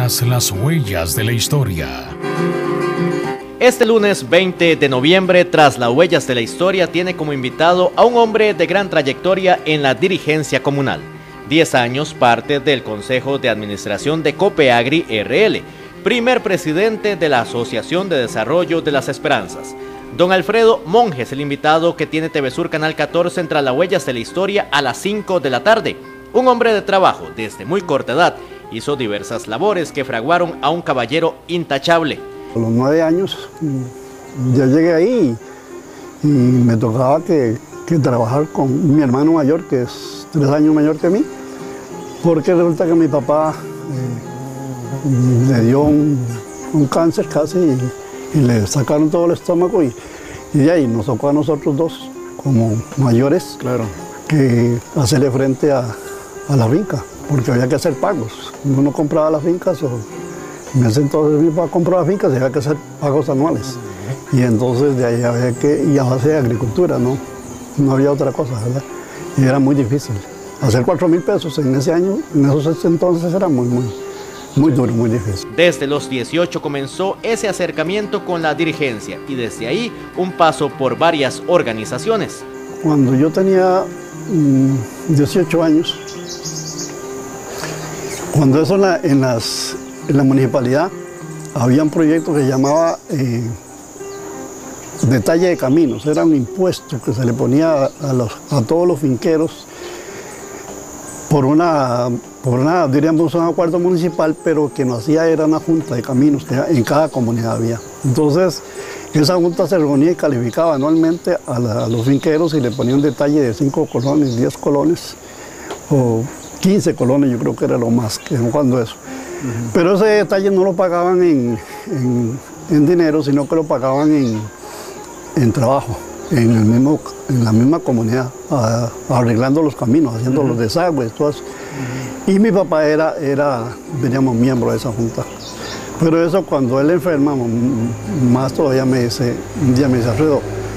Tras las huellas de la historia. Este lunes 20 de noviembre, Tras las huellas de la historia tiene como invitado a un hombre de gran trayectoria en la dirigencia comunal. 10 años parte del Consejo de Administración de Copeagri RL, primer presidente de la Asociación de Desarrollo de las Esperanzas. Don Alfredo Monge es el invitado que tiene TV Sur Canal 14 en Tras las huellas de la historia a las 5 de la tarde. Un hombre de trabajo desde muy corta edad, hizo diversas labores que fraguaron a un caballero intachable. A los 9 años ya llegué ahí y me tocaba que trabajar con mi hermano mayor, que es 3 años mayor que mí, porque resulta que mi papá le dio un cáncer casi y le sacaron todo el estómago y de ahí nos tocó a nosotros dos, como mayores, claro, que hacerle frente a la finca, porque había que hacer pagos. Uno compraba las fincas, o en ese entonces mi papá compraba fincas y había que hacer pagos anuales. Y entonces de ahí había que ir a base de agricultura, no había otra cosa, ¿verdad? Y era muy difícil. Hacer 4.000 pesos en ese año, en esos entonces era muy duro, muy difícil. Desde los 18 comenzó ese acercamiento con la dirigencia y desde ahí un paso por varias organizaciones. Cuando yo tenía 18 años, cuando eso en la municipalidad había un proyecto que se llamaba detalle de caminos, era un impuesto que se le ponía a todos los finqueros por diríamos, un acuerdo municipal, pero que no hacía era una junta de caminos que en cada comunidad había. Entonces, esa junta se reunía y calificaba anualmente a los finqueros y le ponía un detalle de 5 colones, 10 colones o 15 colones, yo creo que era lo más que cuando eso. Pero ese detalle no lo pagaban en dinero, sino que lo pagaban en trabajo, en la misma comunidad, arreglando los caminos, haciendo los desagües, todo eso. Y mi papá diríamos, miembro de esa junta. Pero eso, cuando él enferma, más todavía un día me dice, Alfredo,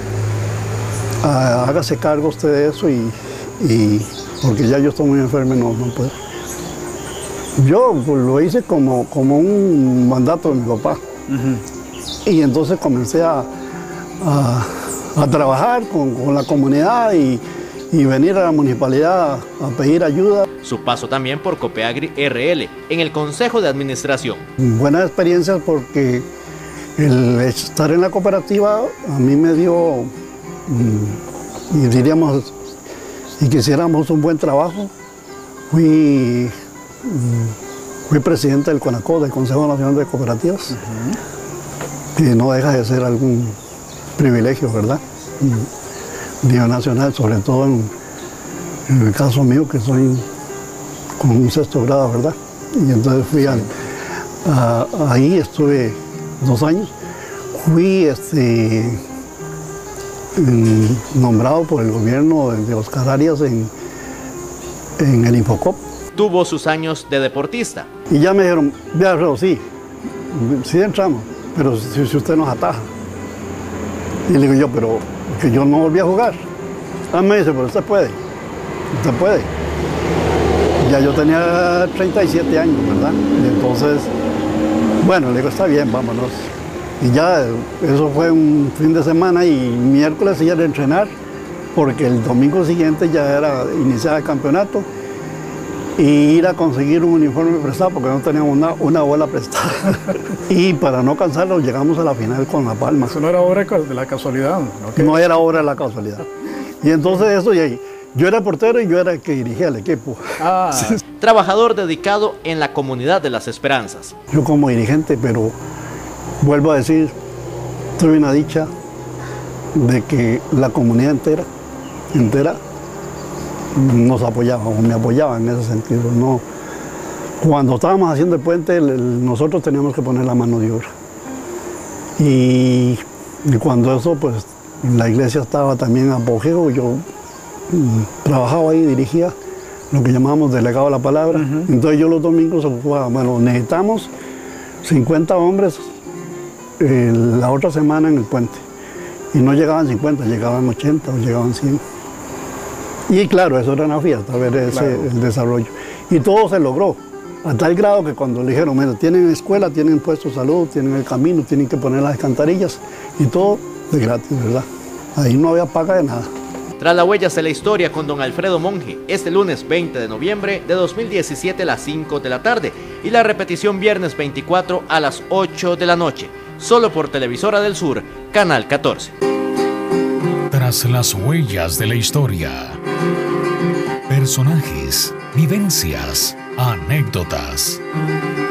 hágase cargo usted de eso porque ya yo estoy muy enfermo y no puedo. Yo pues, lo hice como un mandato de mi papá. Y entonces comencé a trabajar con la comunidad y venir a la municipalidad a pedir ayuda. Su paso también por Copeagri RL en el Consejo de Administración. Buenas experiencias porque el estar en la cooperativa a mí me dio, y diríamos, si quisiéramos un buen trabajo, fui presidente del CONACO, del Consejo Nacional de Cooperativas, que no deja de ser algún privilegio, ¿verdad? A nivel nacional, sobre todo en el caso mío, que soy con un 6º grado, ¿verdad? Y entonces fui ahí, estuve 2 años, fui nombrado por el gobierno de Oscar Arias en el Infocop. Tuvo sus años de deportista. Y ya me dijeron, vea Alfredo, sí entramos, pero si usted nos ataja. Y le digo yo, pero que yo no volví a jugar. Me dice, pero usted puede. Ya yo tenía 37 años, ¿verdad? Y entonces, bueno, le digo, está bien, vámonos. Y ya, eso fue un fin de semana y miércoles iba a entrenar, porque el domingo siguiente ya era iniciar el campeonato y ir a conseguir un uniforme prestado, porque no teníamos una bola prestada. Y para no cansarnos, llegamos a la final con La Palma. Eso no era obra de la casualidad, ¿no? No era obra de la casualidad. Y entonces eso, yo era portero y yo era el que dirigía el equipo. Trabajador dedicado en la comunidad de Las Esperanzas. Yo como dirigente, pero vuelvo a decir, tuve una dicha de que la comunidad entera nos apoyaba, o me apoyaba en ese sentido. No, cuando estábamos haciendo el puente, nosotros teníamos que poner la mano de obra. Y cuando eso, pues, la iglesia estaba también en apogeo, yo trabajaba ahí, dirigía lo que llamábamos delegado a la palabra. Entonces yo los domingos ocupaba, bueno, necesitamos 50 hombres la otra semana en el puente. Y no llegaban 50, llegaban 80 o llegaban 100. Y claro, eso era una fiesta, ver el desarrollo. Y todo se logró. A tal grado que cuando le dijeron, mira, tienen escuela, tienen puesto de salud, tienen el camino, tienen que poner las alcantarillas y todo de gratis, ¿verdad? Ahí no había paga de nada. Tras las huellas de la historia con don Alfredo Monge, este lunes 20 de noviembre de 2017 a las 5 de la tarde y la repetición viernes 24 a las 8 de la noche, solo por Televisora del Sur, Canal 14. Tras las huellas de la historia. Personajes, vivencias, anécdotas.